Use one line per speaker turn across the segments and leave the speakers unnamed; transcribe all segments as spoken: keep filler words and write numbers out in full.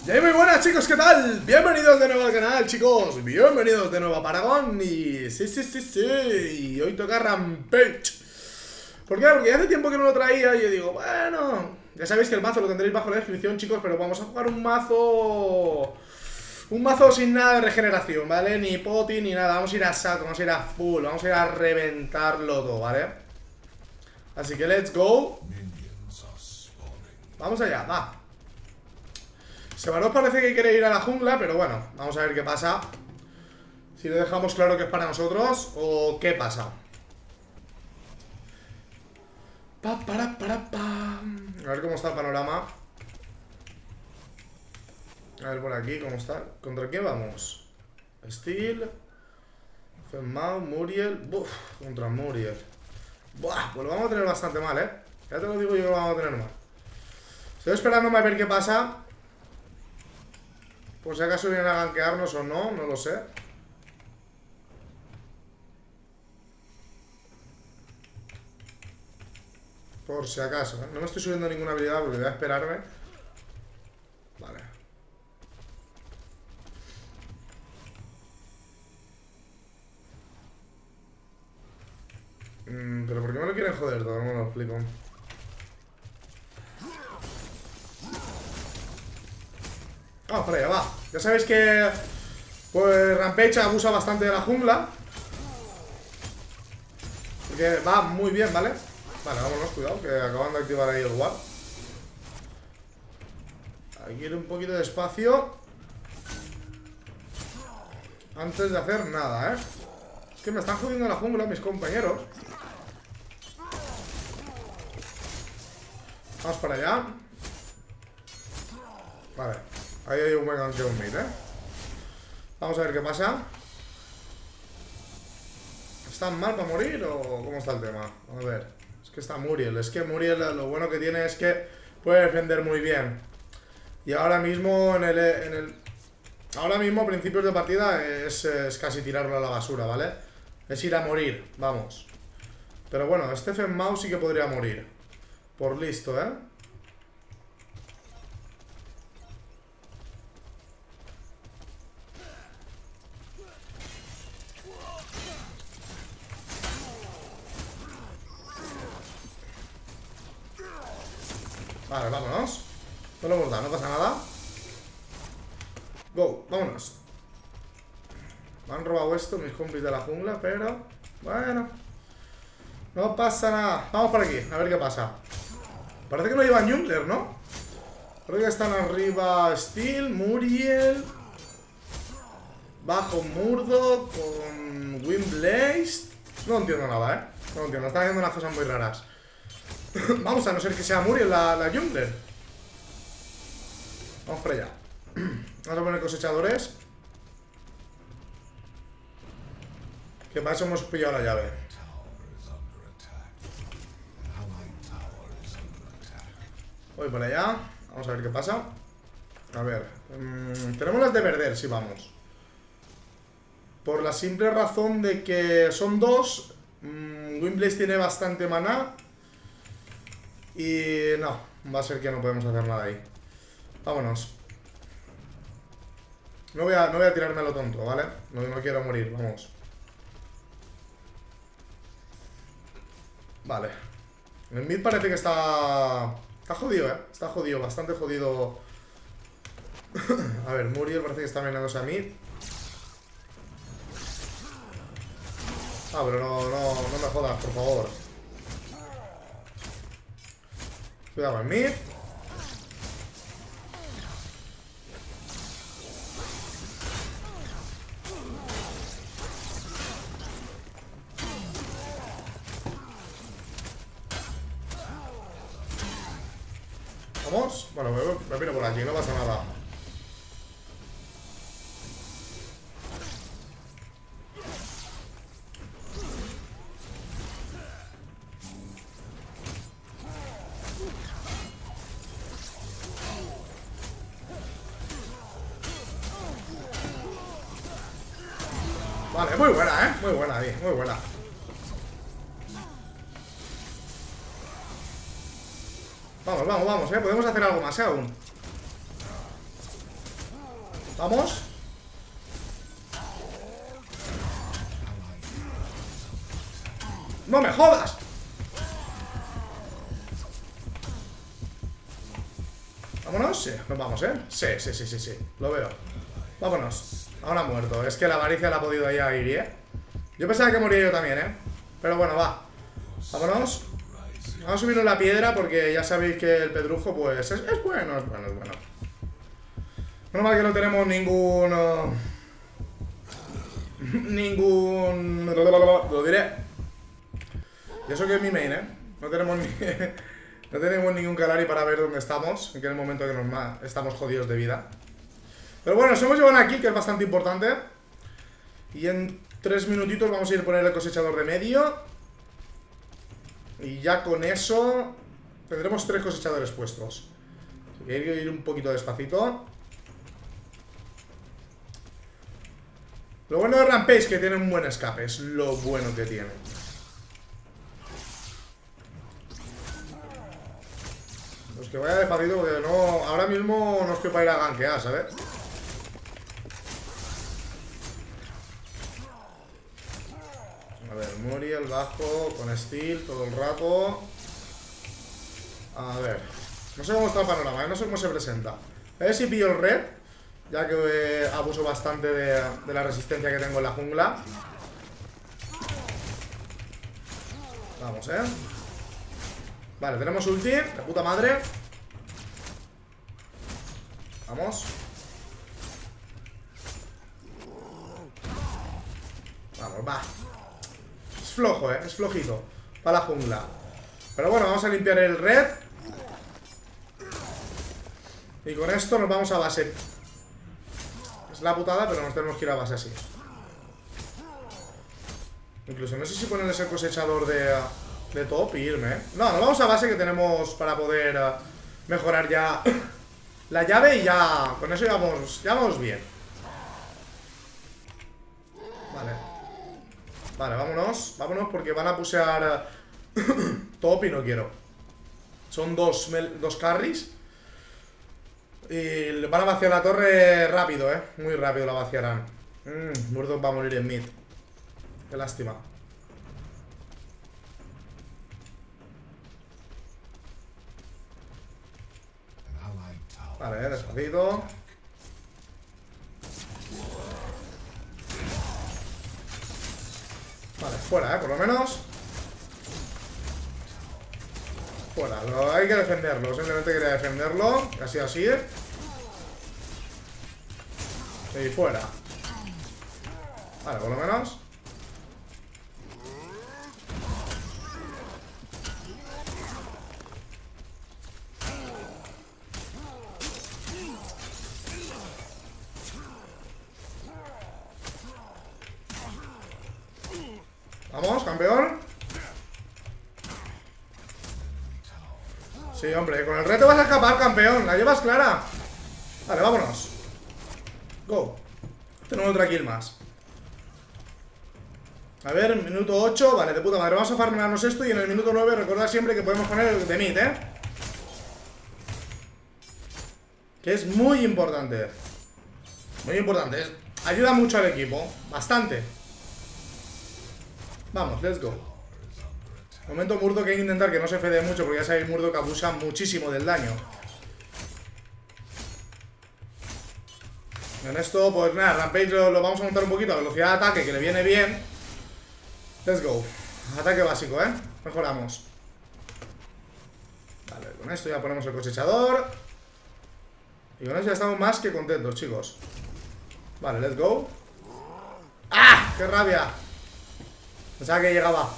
Y muy buenas, chicos, ¿qué tal? Bienvenidos de nuevo al canal, chicos. Bienvenidos de nuevo a Paragon. Y sí, sí, sí, sí. Y hoy toca Rampage. ¿Por qué? Porque hace tiempo que no lo traía y yo digo, bueno, ya sabéis que el mazo lo tendréis bajo la descripción, chicos. Pero vamos a jugar un mazo... Un mazo sin nada de regeneración, ¿vale? Ni poti, ni nada. Vamos a ir a saco, vamos a ir a full. Vamos a ir a reventarlo todo, ¿vale? Así que let's go. Vamos allá, va. Sevaros parece que quiere ir a la jungla, pero bueno, vamos a ver qué pasa. Si le dejamos claro que es para nosotros o qué pasa. Pa, para, para, pa. A ver cómo está el panorama. A ver por aquí cómo está. ¿Contra quién vamos? Steel, Fenmao, Muriel. Buf, contra Muriel. Buah, pues lo vamos a tener bastante mal, eh. Ya te lo digo yo que lo vamos a tener mal. Estoy esperándome a ver qué pasa. Por si acaso vienen a gankearnos o no, no lo sé. Por si acaso, ¿eh? No me estoy subiendo ninguna habilidad porque voy a esperarme. Vale. Mm, pero ¿por qué me lo quieren joder todo? No me lo explico. Vamos para allá, va. Ya sabéis que pues Rampage abusa bastante de la jungla. Porque va muy bien, ¿vale? Vale, vámonos, cuidado, que acaban de activar ahí el ward. Hay que ir un poquito despacio antes de hacer nada, ¿eh? Es que me están jodiendo la jungla mis compañeros. Vamos para allá. Vale. Ahí hay un buen ganqueo mid, ¿eh? Vamos a ver qué pasa. ¿Están mal para morir o cómo está el tema? A ver. Es que está Muriel. Es que Muriel lo bueno que tiene es que puede defender muy bien. Y ahora mismo en el... En el ahora mismo a principios de partida es, es casi tirarlo a la basura, ¿vale? Es ir a morir, vamos. Pero bueno, este Fenmao sí que podría morir. Por listo, ¿eh? Vale, vámonos. No lo hemos dado, no pasa nada. Go, vámonos. Me han robado esto mis compis de la jungla, pero... Bueno, no pasa nada. Vamos por aquí, a ver qué pasa. Parece que no llevan jungler, ¿no? Parece que están arriba Steel, Muriel, bajo Murdoch, con Windblaze. No entiendo nada, ¿eh? No entiendo, están haciendo unas cosas muy raras. Vamos, a no ser que sea Muriel la, la jungler. Vamos para allá. Vamos a poner cosechadores. Que para eso hemos pillado la llave. Voy por allá. Vamos a ver qué pasa. A ver. Mmm, tenemos las de perder, si vamos. Por la simple razón de que son dos. Mmm, Windblaze tiene bastante maná. Y no, va a ser que no podemos hacer nada ahí. Vámonos. No voy a, no voy a tirarme a lo tonto, ¿vale? No, no quiero morir, vamos. Vale. El mid parece que está... Está jodido, ¿eh? Está jodido, bastante jodido. A ver, Muriel parece que está venándose a mid. Ah, pero no, no, no me jodas, por favor. Cuidado con mid. Vamos. Bueno, me, me piro por aquí, no pasa nada. Vale, muy buena, ¿eh? Muy buena, bien, muy buena. Vamos, vamos, vamos, ¿eh? Podemos hacer algo más, ¿eh? Aún. Vamos. ¡No me jodas! Vámonos, sí, nos vamos, ¿eh? Sí, sí, sí, sí, sí, lo veo. Vámonos. Ahora ha muerto, es que la avaricia la ha podido ya ir, ¿eh? Yo pensaba que moría yo también, ¿eh? Pero bueno, va. Vámonos. Vamos a subirnos la piedra porque ya sabéis que el pedrujo, pues, es, es bueno, es bueno, es bueno. Menos mal que no tenemos ningún... Uh, ningún... Lo diré. Y eso que es mi main, ¿eh? No tenemos ni... no tenemos ningún Calari para ver dónde estamos, en qué momento que nos estamos jodidos de vida. Pero bueno, nos hemos llevado aquí, que es bastante importante. Y en tres minutitos vamos a ir a poner el cosechador de medio. Y ya con eso tendremos tres cosechadores puestos. Así que hay que ir un poquito despacito. Lo bueno de Rampage es que tiene un buen escape. Es lo bueno que tiene. Pues que vaya despacito porque no... Ahora mismo no estoy para ir a gankear, ¿sabes? A ver, Muriel, bajo, con Steel, todo el rato. A ver. No sé cómo está el panorama, ¿eh? No sé cómo se presenta. A ver si pillo el red. Ya que eh, abuso bastante de, de la resistencia que tengo en la jungla. Vamos, ¿eh? Vale, tenemos ulti, de puta madre. Vamos. Vamos, va. Es flojo, ¿eh? Es flojito para la jungla. Pero bueno, vamos a limpiar el red. Y con esto nos vamos a base. Es la putada, pero nos tenemos que ir a base así. Incluso no sé si ponerles el cosechador de, de top y irme, ¿eh? No, nos vamos a base que tenemos para poder uh, mejorar ya la llave y ya con eso ya vamos, ya vamos bien. Vale. Vale, vámonos. Vámonos porque van a pusear uh, top y no quiero. Son dos, dos carries. Y van a vaciar la torre rápido, eh. Muy rápido la vaciarán. Mmm, Murdoch va a morir en mid. Qué lástima. Vale, eh, despacito. Vale, fuera, eh, por lo menos. Fuera, lo, hay que defenderlo. Simplemente quería defenderlo. Así, así. Y fuera. Vale, por lo menos. Vamos, campeón. Sí, hombre, con el reto vas a escapar, campeón. La llevas clara. Vale, vámonos. Go. Tenemos otra kill más. A ver, minuto ocho. Vale, de puta madre. Vamos a farmearnos esto. Y en el minuto nueve recordad siempre que podemos poner el de mid, ¿eh? Que es muy importante. Muy importante. Es, ayuda mucho al equipo. Bastante. Vamos, let's go. Momento Murdoch que hay que intentar que no se fede mucho. Porque ya sabéis, Murdoch abusa muchísimo del daño. En esto, pues nada, Rampage lo, lo vamos a montar un poquito a velocidad de ataque, que le viene bien. Let's go. Ataque básico, ¿eh? Mejoramos. Vale, con esto ya ponemos el cosechador. Y con eso ya estamos más que contentos, chicos. Vale, let's go. ¡Ah! ¡Qué rabia! Pensaba que llegaba.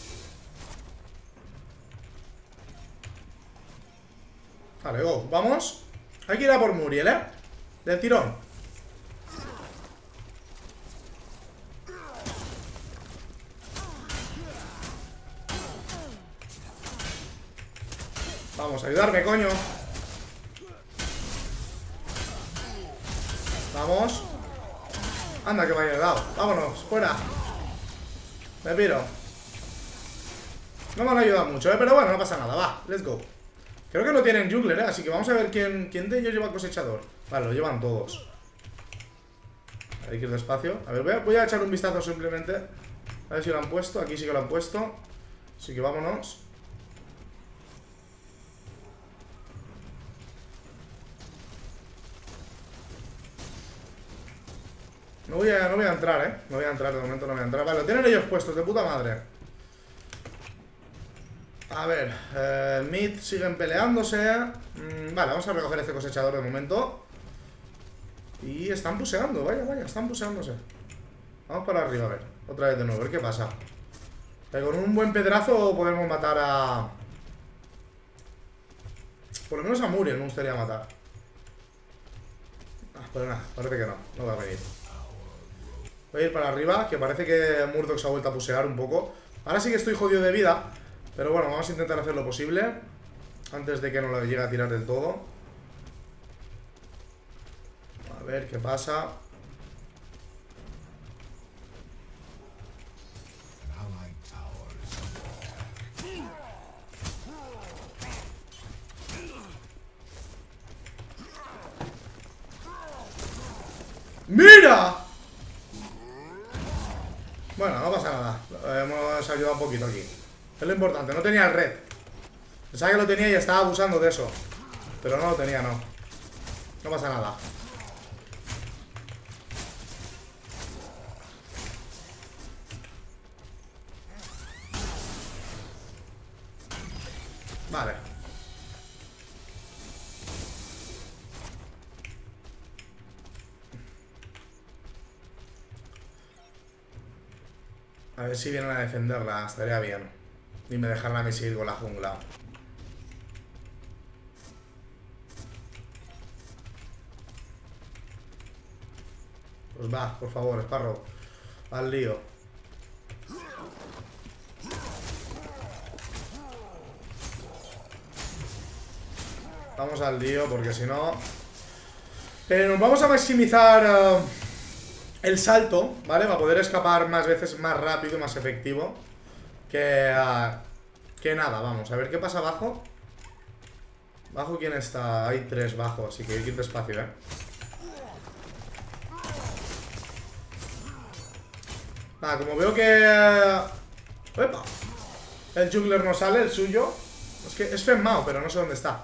Vale, go, vamos. Hay que ir a por Muriel, ¿eh? Del tirón. Vamos, a ayudarme, coño. Vamos. Anda, que me haya ayudado. Vámonos, fuera. Me piro. No me han ayudado mucho, ¿eh? Pero bueno, no pasa nada, va, let's go. Creo que no tienen jungler, ¿eh? Así que vamos a ver quién, quién de ellos lleva cosechador. Vale, lo llevan todos. hay que ir despacio. A ver, voy a, voy a echar un vistazo simplemente. A ver si lo han puesto. Aquí sí que lo han puesto. Así que vámonos. No voy a, no voy a entrar, eh. No voy a entrar, de momento no voy a entrar. Vale, lo tienen ellos puestos, de puta madre. A ver, eh, mid siguen peleándose. mm, Vale, vamos a recoger este cosechador de momento. Y están puseando, vaya, vaya, están puseándose. Vamos para arriba, a ver, otra vez de nuevo, a ver qué pasa. eh, Con un buen pedrazo podemos matar a... Por lo menos a Muriel me gustaría matar. Ah, pero nada, parece que no, no va a venir. Voy a ir para arriba, que parece que Murdoch se ha vuelto a pusear un poco. Ahora sí que estoy jodido de vida, pero bueno, vamos a intentar hacer lo posible antes de que no lo llegue a tirar del todo. A ver qué pasa. ¡Mira! Bueno, no pasa nada. Hemos ayudado un poquito aquí. Es lo importante, no tenía el red. Pensaba que lo tenía y estaba abusando de eso. Pero no lo tenía, no. No pasa nada. Vale. A ver si vienen a defenderla, estaría bien. Y me dejarán a mí seguir con la jungla. Pues va, por favor, Sparrow. Al lío. Vamos al lío, porque si no... Eh, nos vamos a maximizar... Uh... el salto, ¿vale? Va a poder escapar más veces más rápido y más efectivo que, uh, que nada, vamos. A ver qué pasa abajo. ¿Bajo quién está? Hay tres bajo, así que hay que ir despacio, ¿eh? Nada, como veo que... ¡Epa! El jungler no sale, el suyo. Es que es Fenmao, pero no sé dónde está.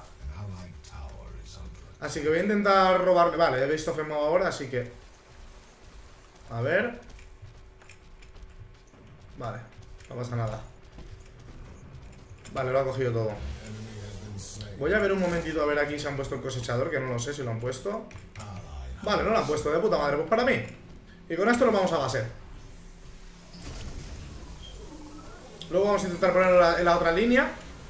Así que voy a intentar robarle. Vale, he visto Fenmao ahora, así que... A ver. Vale, no pasa nada. Vale, lo ha cogido todo. Voy a ver un momentito a ver aquí si han puesto el cosechador, que no lo sé si lo han puesto. Vale, no lo han puesto, de puta madre, pues para mí. Y con esto lo vamos a base. Luego vamos a intentar ponerlo en la, en la otra línea.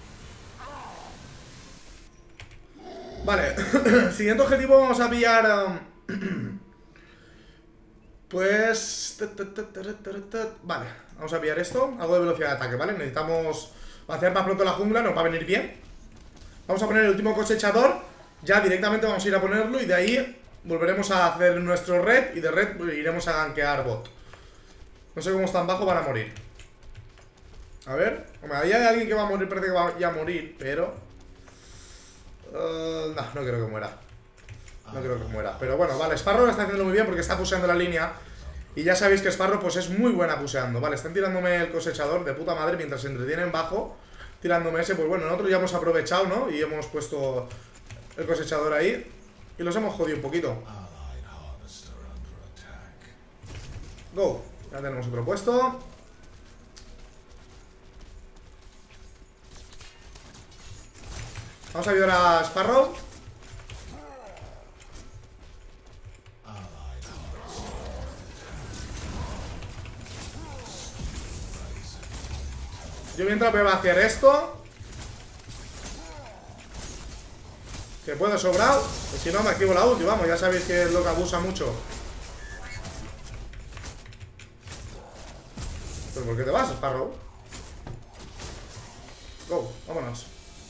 Vale, siguiente objetivo, vamos a pillar... Um... Pues... Vale, vamos a pillar esto. Algo de velocidad de ataque, ¿vale? Necesitamos hacer más pronto la jungla, nos va a venir bien. Vamos a poner el último cosechador. Ya directamente vamos a ir a ponerlo. Y de ahí volveremos a hacer nuestro red. Y de red iremos a gankear bot. No sé cómo están bajo, van a morir. A ver, hombre, ahí hay alguien que va a morir, parece que va a morir. Pero... Uh, no, no creo que muera. No creo que muera, pero bueno, vale, Sparrow lo está haciendo muy bien porque está puseando la línea. Y ya sabéis que Sparrow pues es muy buena puseando. Vale, están tirándome el cosechador de puta madre mientras se entretienen bajo. Tirándome ese, pues bueno, nosotros ya hemos aprovechado, ¿no? Y hemos puesto el cosechador ahí. Y los hemos jodido un poquito. Go, ya tenemos otro puesto. Vamos a ayudar a Sparrow. Yo mientras voy a vaciar esto. Que puedo sobrar. Y si no me activo la ulti, vamos, ya sabéis que es lo que abusa mucho. ¿Pero por qué te vas, Sparrow? Go, vámonos.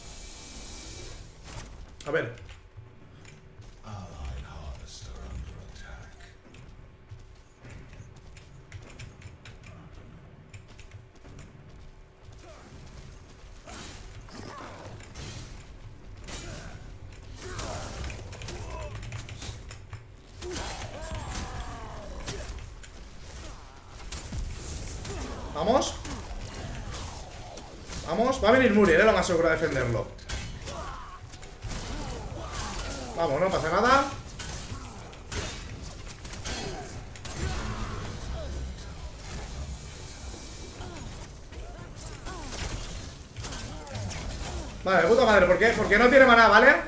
A ver. Vamos. Vamos. Va a venir Muriel, ¿eh? Lo más seguro a defenderlo. Vamos, no pasa nada. Vale, de puta madre, ¿por qué? Porque no tiene maná, ¿vale?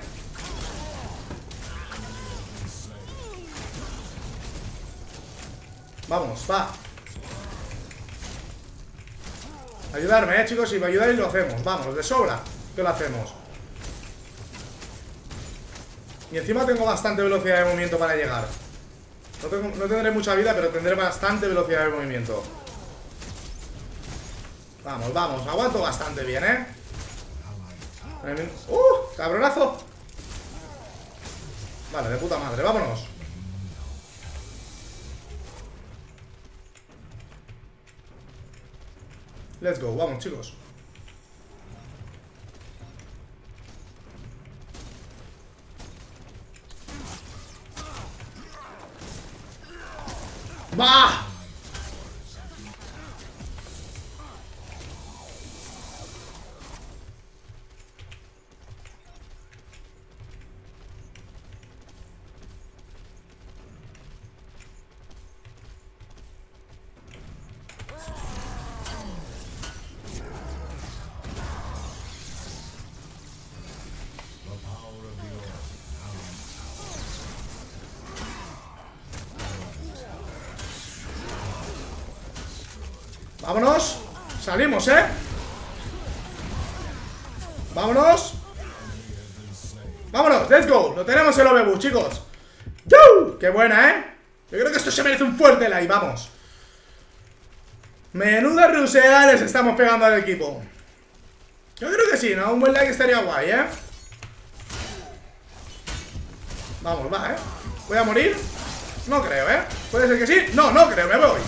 Vamos, va. Ayudarme, eh, chicos, si me ayudáis lo hacemos. Vamos, de sobra que lo hacemos. Y encima tengo bastante velocidad de movimiento para llegar. No, tengo, no tendré mucha vida, pero tendré bastante velocidad de movimiento. Vamos, vamos, aguanto bastante bien, ¿eh? ¡Uh! ¡Cabronazo! Vale, de puta madre, vámonos. Let's go, vamos, chicos. ¡Va! Vámonos. Salimos, ¿eh? Vámonos. Vámonos, let's go. Lo tenemos el Obebu, chicos. ¡Yoo! ¡Qué buena, eh! Yo creo que esto se merece un fuerte like, vamos. Menuda rusea les estamos pegando al equipo. Yo creo que sí, ¿no? Un buen like estaría guay, ¿eh? Vamos, va, ¿eh? ¿Voy a morir? No creo, ¿eh? ¿Puede ser que sí? No, no creo, me voy.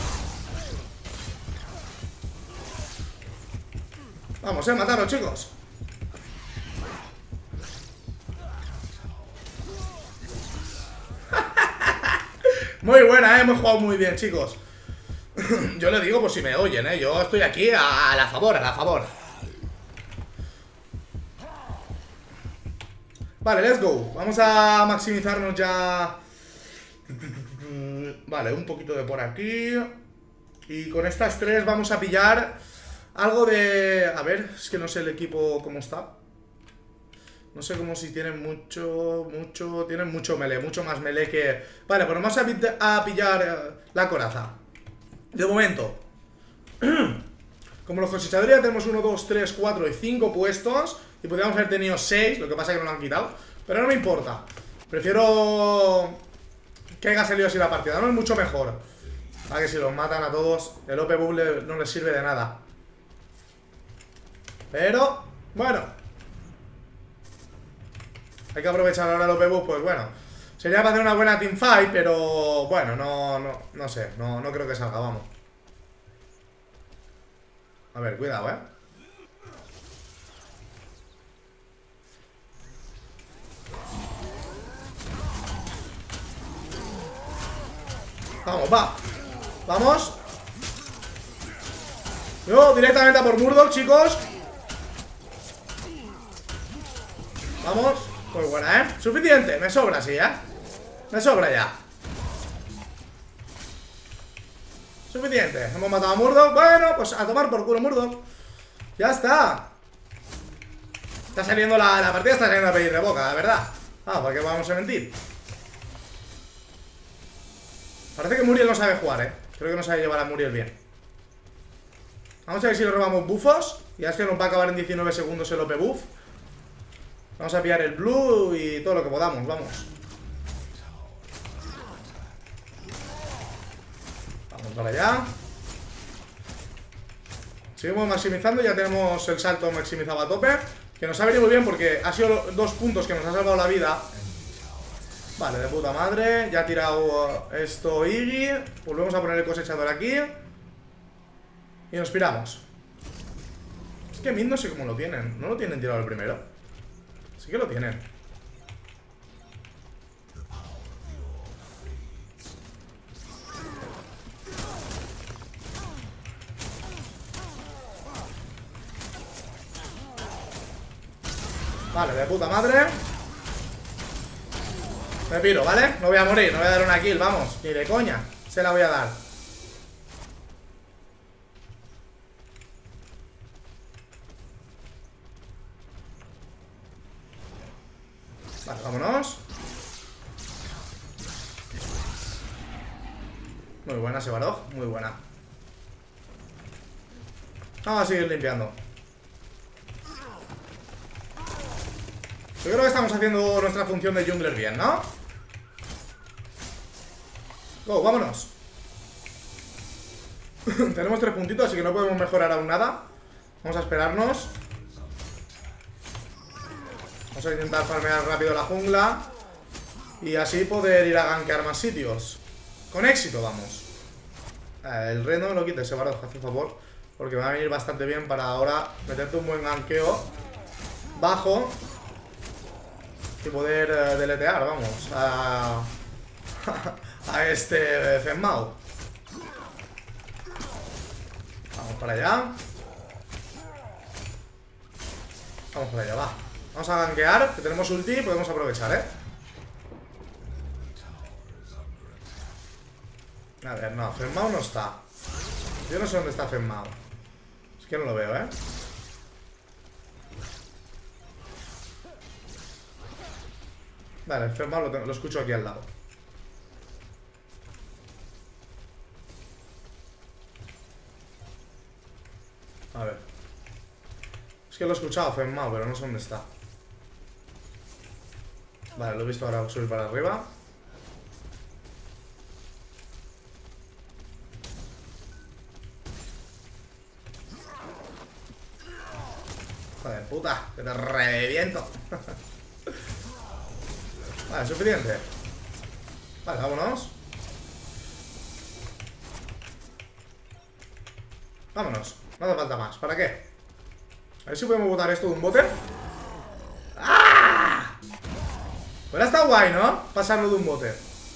Vamos, eh, matarlo, chicos. Muy buena, eh, hemos jugado muy bien, chicos. Yo le digo por si me oyen, eh. Yo estoy aquí a, a la favor, a la favor. Vale, let's go. Vamos a maximizarnos ya. Vale, un poquito de por aquí. Y con estas tres vamos a pillar algo de... A ver, es que no sé el equipo cómo está. No sé cómo si tienen mucho, mucho... Tienen mucho melee, mucho más melee que... Vale, pues vamos a, a pillar la coraza. De momento. Como los cosechadores ya tenemos uno, dos, tres, cuatro y cinco puestos. Y podríamos haber tenido seis, lo que pasa es que no lo han quitado. Pero no me importa. Prefiero que haya salido así la partida, no es mucho mejor. Ah, que si los matan a todos, el O P Bubble no les sirve de nada. Pero, bueno, hay que aprovechar ahora el O P Bubble, pues bueno. Sería para hacer una buena teamfight, pero bueno, no, no, no sé, no, no creo que salga, vamos. A ver, cuidado, eh. Vamos, va. Vamos. Yo directamente a por Murdoch, chicos. Vamos. Pues buena, ¿eh? Suficiente, me sobra, sí, ¿eh? Me sobra ya. Suficiente. Hemos matado a Murdoch. Bueno, pues a tomar por culo Murdoch. Ya está. Está saliendo la, la partida, está saliendo a pedir de boca, la verdad. Ah, ¿para qué vamos a mentir? Parece que Muriel no sabe jugar, eh. Creo que no sabe llevar a Muriel bien. Vamos a ver si le robamos buffos. Ya es que nos va a acabar en diecinueve segundos el O P buff. Vamos a pillar el blue y todo lo que podamos, vamos. Vamos para allá. Seguimos maximizando, ya tenemos el salto maximizado a tope. Que nos ha venido muy bien porque ha sido dos puntos que nos ha salvado la vida. Vale, de puta madre. Ya ha tirado esto Iggy. Volvemos a poner el cosechador aquí. Y nos piramos. Es que Mid no sé cómo lo tienen. No lo tienen tirado el primero. Sí que lo tienen. Vale, de puta madre. Me piro, ¿vale? No voy a morir, no voy a dar una kill, vamos. Ni de coña, se la voy a dar. Vale, vámonos. Muy buena Sevarog, muy buena. Vamos a seguir limpiando. Yo creo que estamos haciendo nuestra función de jungler bien, ¿no? Go, vámonos. Tenemos tres puntitos, así que no podemos mejorar aún nada. Vamos a esperarnos. Vamos a intentar farmear rápido la jungla y así poder ir a gankear más sitios. Con éxito, vamos. eh, El rey no me lo quite, ese Sevarog, hace favor, porque me va a venir bastante bien para ahora meterte un buen gankeo bajo y poder uh, deletear, vamos, a, a este uh, Fenmao. Vamos para allá. Vamos para allá, va. Vamos a gankear, que tenemos ulti y podemos aprovechar, ¿eh? A ver, no, Fenmao no está. Yo no sé dónde está Fenmao. Es que no lo veo, ¿eh? Vale, el Fenmao lo, lo escucho aquí al lado. A ver. Es que lo he escuchado, Fenmao, pero no sé dónde está. Vale, lo he visto ahora subir para arriba. Joder, puta, que te reviento. Vale, suficiente. Vale, vámonos. Vámonos, no hace falta más, ¿para qué? A ver si podemos botar esto de un bote. ¡Ah! Pues está guay, ¿no? Pasarlo de un bote.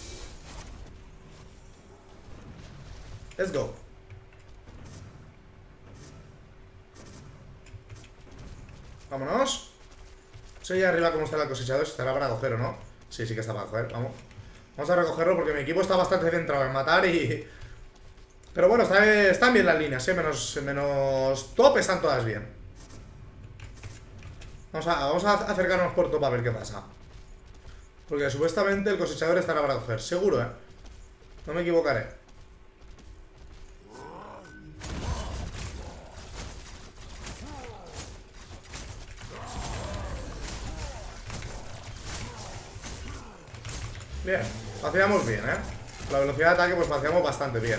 Let's go. Vámonos. No sé ahí arriba cómo está el cosechador. Si estará para coger o no. Sí, sí que está para coger, vamos. Vamos a recogerlo porque mi equipo está bastante centrado en matar y... Pero bueno, está, están bien las líneas, ¿eh? Menos, menos top están todas bien. Vamos a, vamos a acercarnos por top a ver qué pasa. Porque supuestamente el cosechador estará para coger. Seguro, ¿eh? No me equivocaré. Bien, paseamos bien, ¿eh? La velocidad de ataque pues paseamos bastante bien.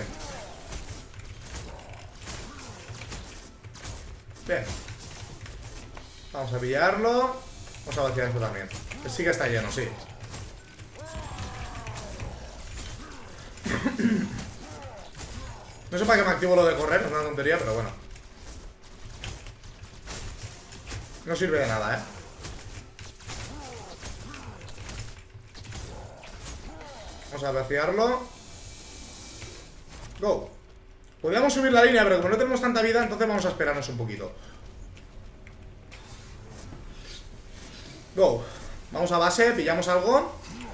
Bien. Vamos a pillarlo. Vamos a vaciar esto también. Que sí que está lleno, sí. No sé para qué me activo lo de correr, es una tontería, pero bueno. No sirve de nada, ¿eh? Vamos a vaciarlo. Go. Podríamos subir la línea, pero como no tenemos tanta vida, entonces vamos a esperarnos un poquito. Go. Vamos a base, pillamos algo.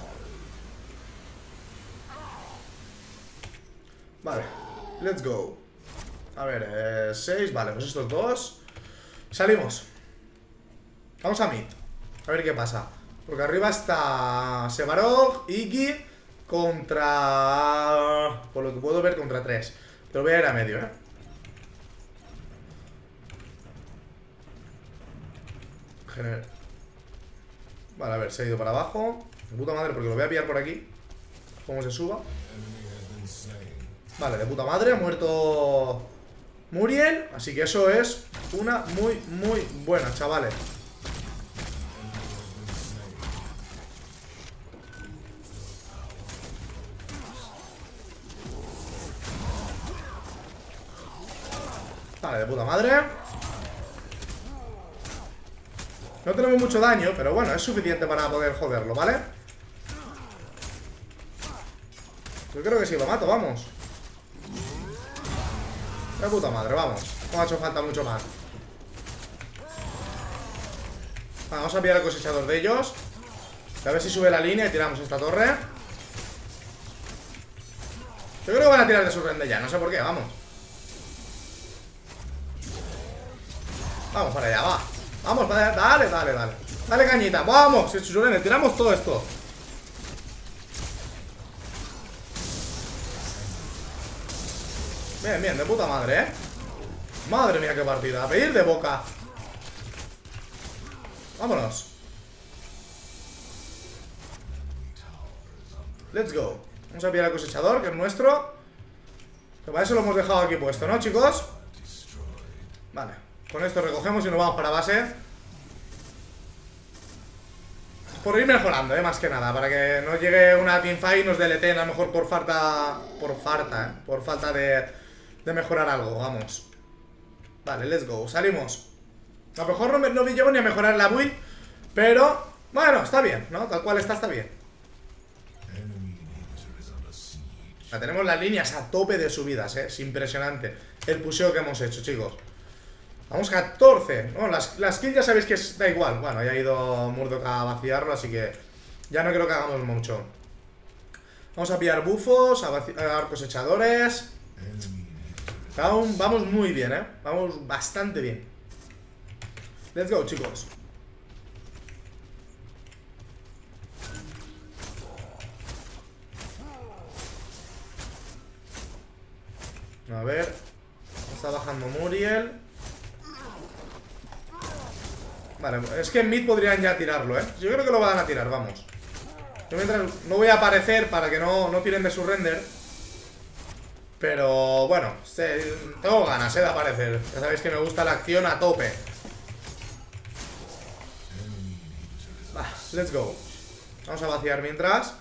Vale, let's go. A ver, eh, seis, vale, pues estos dos. Salimos. Vamos a mid. A ver qué pasa. Porque arriba está Sevarog, Iggy contra... Por lo que puedo ver, contra tres. Pero voy a ir a medio, ¿eh? Gener... Vale, a ver, se ha ido para abajo. De puta madre, porque lo voy a pillar por aquí. Cómo se suba. Vale, de puta madre, ha muerto Muriel. Así que eso es una muy, muy buena, chavales. Vale, de puta madre. No tenemos mucho daño, pero bueno, es suficiente para poder joderlo, ¿vale? Yo creo que sí lo mato, vamos. De puta madre, vamos. No ha hecho falta mucho más. Vamos a pillar el cosechador de ellos. A ver si sube la línea y tiramos esta torre. Yo creo que van a tirar de su rende ya, no sé por qué, vamos. Vamos para allá, va. Vamos para allá, dale, dale, dale. Dale cañita, vamos, si su rende, tiramos todo esto. Bien, bien, de puta madre, eh. Madre mía, qué partida, a pedir de boca. Vámonos. Let's go. Vamos a pillar el cosechador, que es nuestro. Que para eso lo hemos dejado aquí puesto, ¿no, chicos? Vale, con esto recogemos y nos vamos para base. Por ir mejorando, eh, más que nada. Para que no llegue una teamfight y nos deleten a lo mejor por falta. Por falta, eh Por falta de, de mejorar algo, vamos. Vale, let's go, salimos. A lo mejor no me, no me llevo ni a mejorar la build, pero, bueno, está bien, ¿no? Tal cual está, está bien. Ya tenemos las líneas a tope de subidas, ¿eh? Es impresionante el pusheo que hemos hecho, chicos. Vamos catorce. No, las, las kills ya sabéis que es, da igual. Bueno, ya ha ido Murdoch a vaciarlo, así que ya no creo que hagamos mucho. Vamos a pillar bufos, a, a dar cosechadores. Vamos, vamos muy bien, ¿eh? Vamos bastante bien. Let's go, chicos. A ver. Está bajando Muriel. Vale, es que en mid podrían ya tirarlo, ¿eh? Yo creo que lo van a tirar, vamos. Yo mientras no voy a aparecer para que no, no tiren de su render. Pero bueno, se, tengo ganas, ¿eh? De aparecer. Ya sabéis que me gusta la acción a tope. Va, let's go. Vamos a vaciar mientras.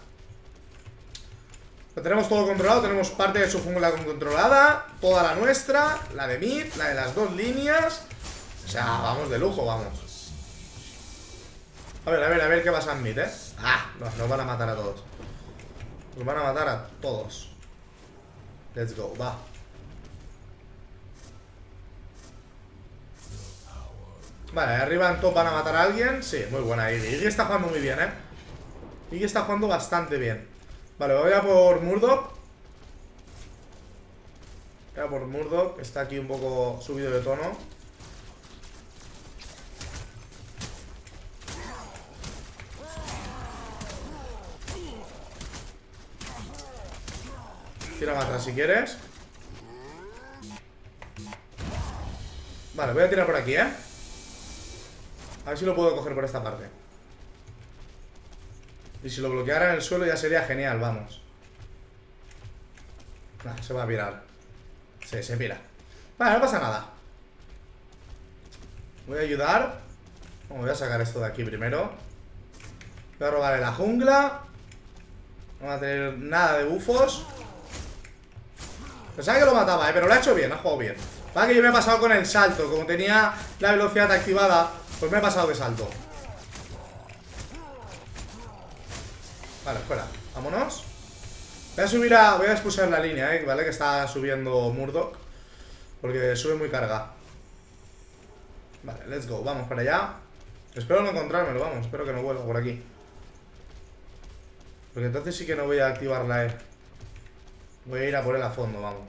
Lo tenemos todo controlado, tenemos parte de su jungla controlada, toda la nuestra, la de mid, la de las dos líneas. O sea, vamos de lujo, vamos. A ver, a ver, a ver qué pasa en mid, ¿eh? Ah, no, nos van a matar a todos. Nos van a matar a todos. Let's go, va. Vale, arriba en top van a matar a alguien. Sí, muy buena Iggy. Iggy está jugando muy bien, ¿eh? Iggy está jugando bastante bien. Vale, voy a por Murdoch. Voy a por Murdoch, que está aquí un poco subido de tono. Tira más atrás si quieres. Vale, voy a tirar por aquí, ¿eh? A ver si lo puedo coger por esta parte. Y si lo bloqueara en el suelo ya sería genial, vamos. Nah, se va a pirar. Sí, se pira. Vale, no pasa nada. Voy a ayudar. Bueno, voy a sacar esto de aquí primero. Voy a robarle la jungla. No va a tener nada de bufos. Pensaba que lo mataba, ¿eh? Pero lo ha hecho bien, ha jugado bien. Vale, que yo me he pasado con el salto. Como tenía la velocidad activada, pues me he pasado de salto. Vale, fuera, vámonos. Voy a subir a... Voy a expulsar la línea, ¿eh? Vale, que está subiendo Murdoch. Porque sube muy carga. Vale, let's go, vamos para allá. Espero no encontrármelo, vamos. Espero que no vuelva por aquí. Porque entonces sí que no voy a activar la E. Voy a ir a por él a fondo, vamos.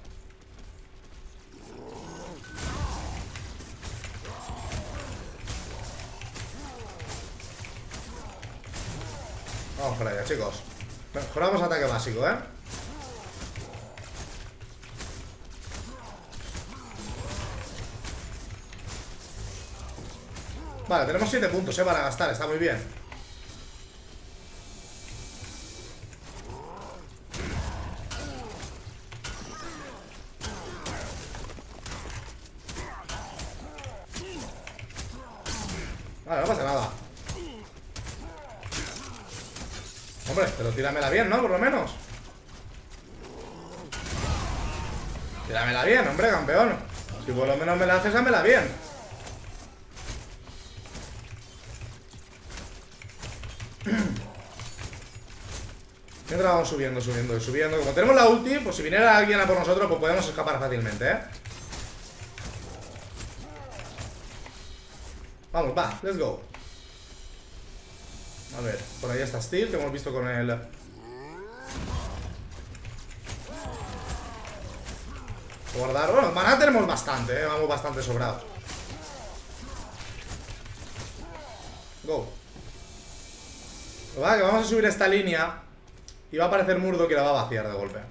Vamos para allá, chicos. Mejoramos ataque básico, ¿eh? Vale, tenemos siete puntos, ¿eh? Para gastar, está muy bien. Vale, no pasa nada. Hombre, pero tíramela bien, ¿no? Por lo menos. Tíramela bien, hombre, campeón. Si por lo menos me la haces, hámela bien. Mientras vamos subiendo, subiendo y subiendo. Como tenemos la ulti, pues si viniera alguien a por nosotros, pues podemos escapar fácilmente, ¿eh? Vamos, va, let's go. A ver, por ahí está Steel, que hemos visto con el... Guardar... Bueno, maná tenemos bastante, ¿eh? Vamos bastante sobrados. Go. Lo que vamos a subir esta línea y va a aparecer Murdo que la va a vaciar de golpe.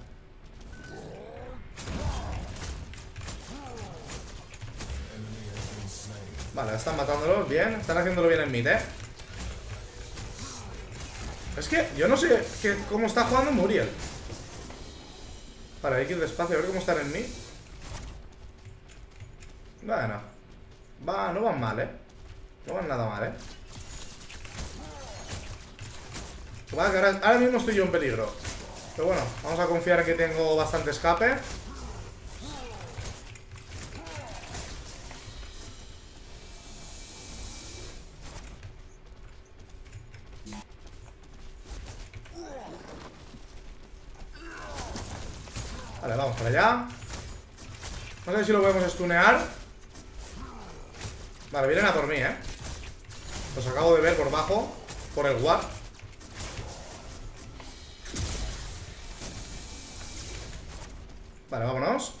Vale, están matándolos bien. Están haciéndolo bien en mid, ¿eh? Es que yo no sé que, cómo está jugando Muriel. Vale, hay que ir despacio a ver cómo están en mid. Bueno, va, no van mal, ¿eh? No van nada mal, ¿eh? Vale, que ahora, ahora mismo estoy yo en peligro. Pero bueno, vamos a confiar en que tengo bastante escape. Vale, vamos para allá. No sé si lo podemos stunear. Vale, vienen a por mí, ¿eh? Los acabo de ver por bajo. Por el ward. Vale, vámonos.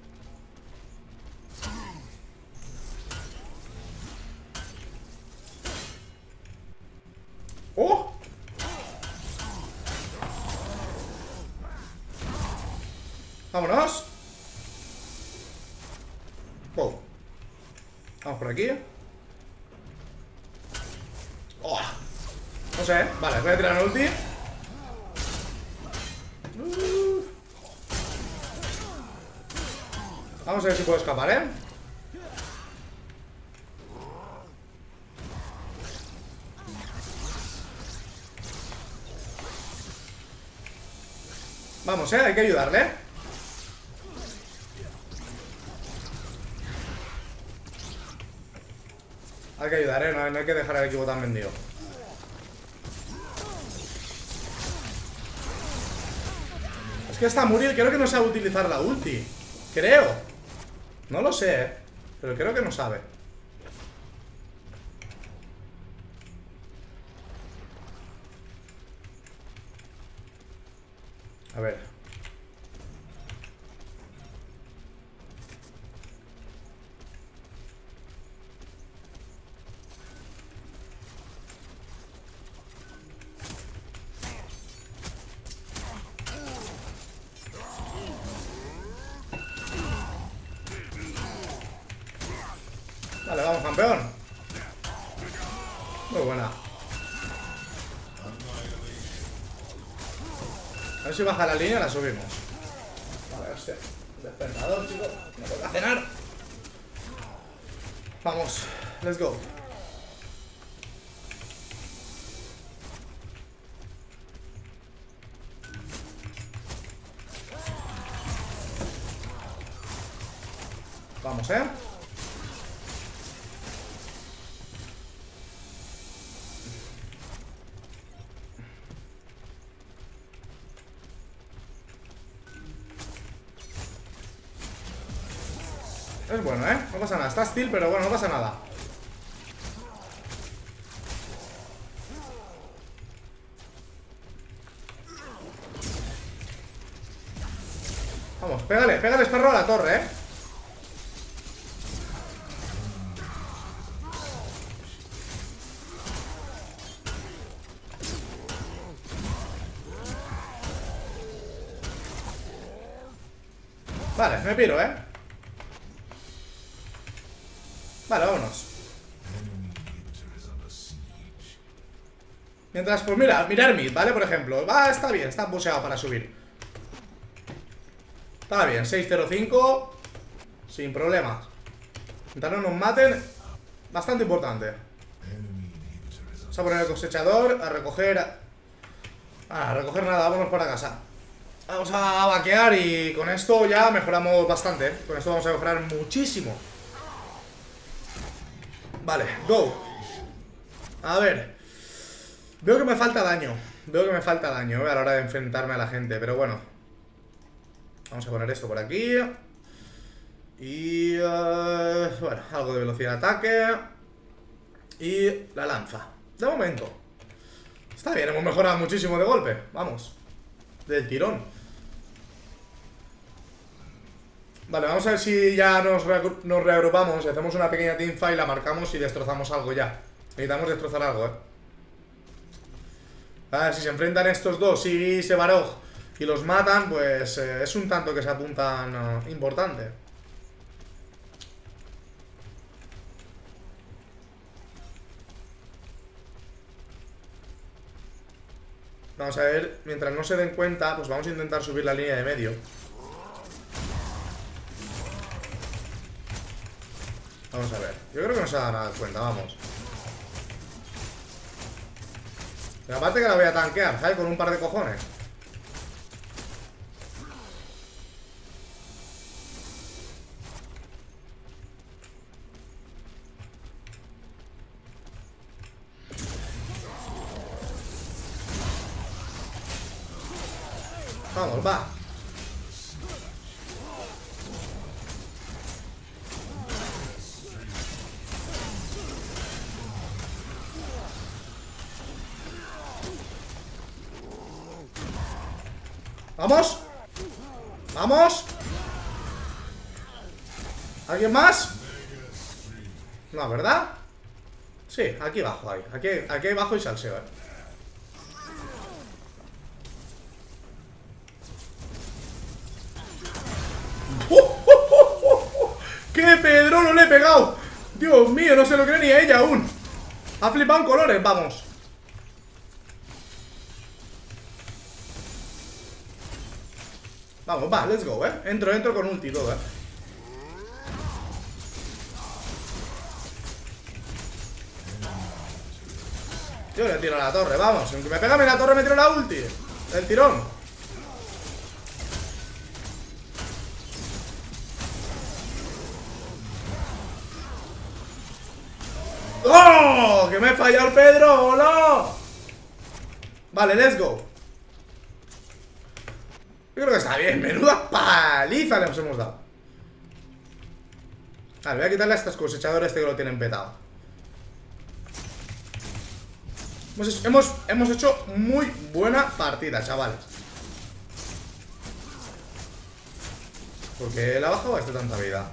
¡Oh! Vámonos. Oh. Vamos por aquí. Oh. No sé, vale, voy a tirar un ulti. uh. Vamos a ver si puedo escapar, ¿eh? Vamos, ¿eh? Hay que ayudarle. Hay que ayudar, ¿eh? No, no hay que dejar el equipo tan vendido. Es que esta Muriel creo que no sabe utilizar la ulti. Creo. No lo sé, ¿eh? Pero creo que no sabe. A ver. Vale, vamos, campeón. Muy buena. A ver si baja la línea, la subimos. Vale, hostia. Despertador, chicos. Me toca cenar. Vamos, let's go. Vamos, eh. Es bueno, ¿eh? No pasa nada. Está Steel, pero bueno, no pasa nada. Vamos, pégale, pégale, Sparrow, a la torre, ¿eh? Vale, me piro, ¿eh? Vale, vámonos. Mientras, pues mira, mirar mid, ¿vale? Por ejemplo, va, está bien, está buseado para subir. Está bien, seis cero cinco. Sin problemas. Mientras no nos maten, bastante importante. Vamos a poner el cosechador, a recoger. Ah, a recoger nada, vámonos para casa. Vamos a vaquear y con esto ya mejoramos bastante, ¿eh? Con esto vamos a mejorar muchísimo. Vale, go. A ver. Veo que me falta daño. Veo que me falta daño, ¿eh? A la hora de enfrentarme a la gente, pero bueno. Vamos a poner esto por aquí. Y... Uh, bueno, algo de velocidad de ataque. Y la lanza. De momento. Está bien, hemos mejorado muchísimo de golpe. Vamos. Del tirón. Vale, vamos a ver si ya nos, re nos reagrupamos y hacemos una pequeña teamfight, la marcamos y destrozamos algo ya. Necesitamos destrozar algo, eh. A ver, si se enfrentan estos dos, Siggy y Sevarog, y los matan, pues eh, es un tanto que se apuntan uh, importante. Vamos a ver, mientras no se den cuenta, pues vamos a intentar subir la línea de medio. Vamos a ver, yo creo que no se dan cuenta, vamos. Pero aparte que la voy a tanquear, ¿sabes? Con un par de cojones. Vamos, va. ¡Vamos! ¡Vamos! ¿Alguien más? No, ¿verdad? Sí, aquí abajo hay. Aquí, aquí abajo y salseo, eh. ¡Qué Pedro no le he pegado! Dios mío, no se lo cree ni a ella aún. Ha flipado en colores, vamos. Vamos, va, let's go, eh. Entro, entro con ulti y todo, eh. Yo le tiro a la torre, vamos. Aunque me pega en la torre, me tiro la ulti. El tirón. ¡Oh! ¡Que me he fallado el Pedro! ¡No! Vale, let's go. Yo creo que está bien. Menuda paliza le hemos dado. Vale, voy a quitarle a estos cosechadores este que lo tienen petado. Hemos, hemos, hemos hecho muy buena partida, chavales. Porque le ha bajado a este tanta vida.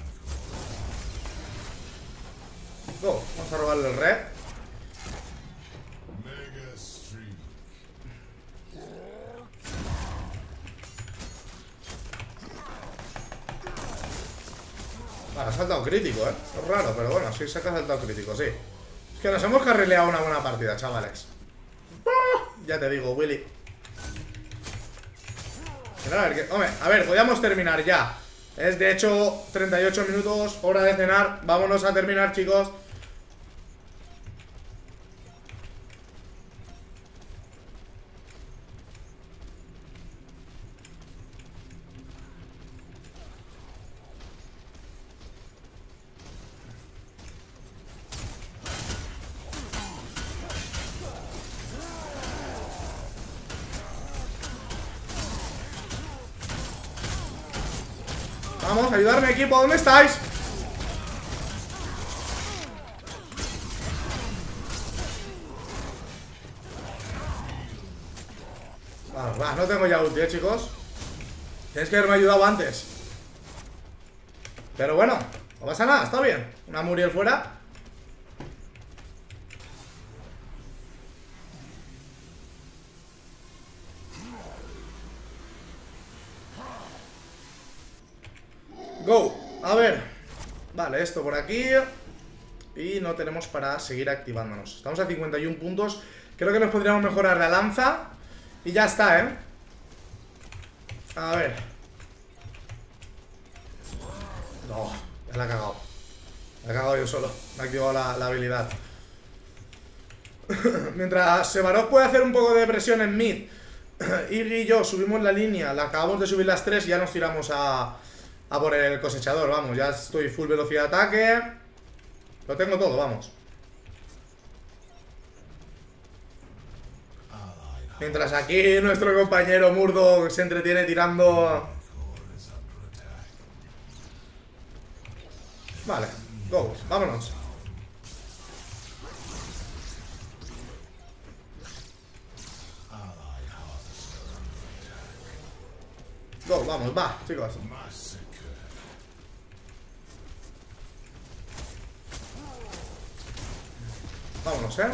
Go, vamos a robarle el red. Vale, ha saltado crítico, eh. Es raro, pero bueno, sí se ha saltado crítico, sí. Es que nos hemos carrileado una buena partida, chavales. ¡Ah! Ya te digo, Willy. Pero a ver, que, hombre, a ver, podríamos terminar ya. Es de hecho treinta y ocho minutos, hora de cenar. Vámonos a terminar, chicos. Vamos, ayudarme, equipo, ¿dónde estáis? Vamos, va, no tengo ya ulti, eh, chicos. Tienes que haberme ayudado antes. Pero bueno, no pasa nada, está bien. Una Muriel fuera. Go, a ver. Vale, esto por aquí. Y no tenemos para seguir activándonos. Estamos a cincuenta y uno puntos. Creo que nos podríamos mejorar la lanza. Y ya está, ¿eh? A ver. No, ya la he cagado. La he cagado yo solo. Me ha activado la, la habilidad. Mientras Sevarog puede hacer un poco de presión en mid, Iggy y yo subimos la línea. La acabamos de subir las tres y ya nos tiramos a... A por el cosechador, vamos, ya estoy full velocidad de ataque. Lo tengo todo, vamos. Mientras aquí nuestro compañero Murdo se entretiene tirando. Vale, go, vámonos. Go, vamos, va, chicos. Vámonos, eh.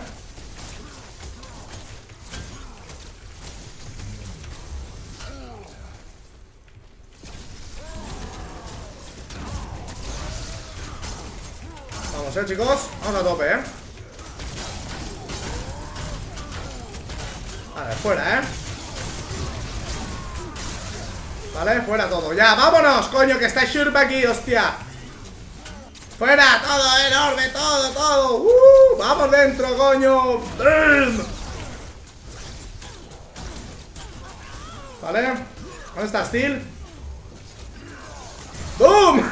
Vamos, eh, chicos. Vamos a tope, eh. Vale, fuera, eh. Vale, fuera todo. Ya, vámonos, coño, que está Shurp aquí, hostia. Fuera, todo, enorme, todo, todo. Uh, vamos dentro, coño. Vale. ¿Dónde está Steel? ¡Boom!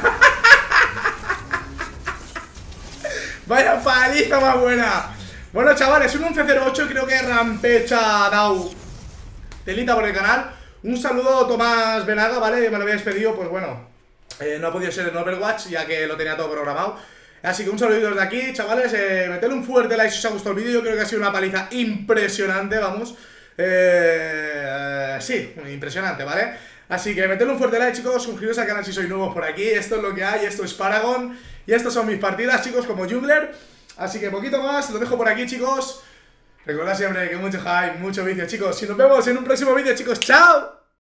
Vaya paliza más buena. Bueno, chavales, un once cero ocho. Creo que Rampage ha dado telita por el canal. Un saludo a Tomás Benaga, ¿vale? Me lo había despedido, pues bueno, eh, no ha podido ser en Overwatch, ya que lo tenía todo programado. Así que un saludito desde aquí, chavales. eh, Metedle un fuerte like si os ha gustado el vídeo. Yo creo que ha sido una paliza impresionante, vamos. eh, eh, Sí, impresionante, ¿vale? Así que metedle un fuerte like, chicos. Suscribiros al canal si sois nuevos por aquí. Esto es lo que hay, esto es Paragon. Y estas son mis partidas, chicos, como jungler. Así que poquito más, lo dejo por aquí, chicos. Recuerda siempre que mucho hype, mucho vicio, chicos. Y nos vemos en un próximo vídeo, chicos. ¡Chao!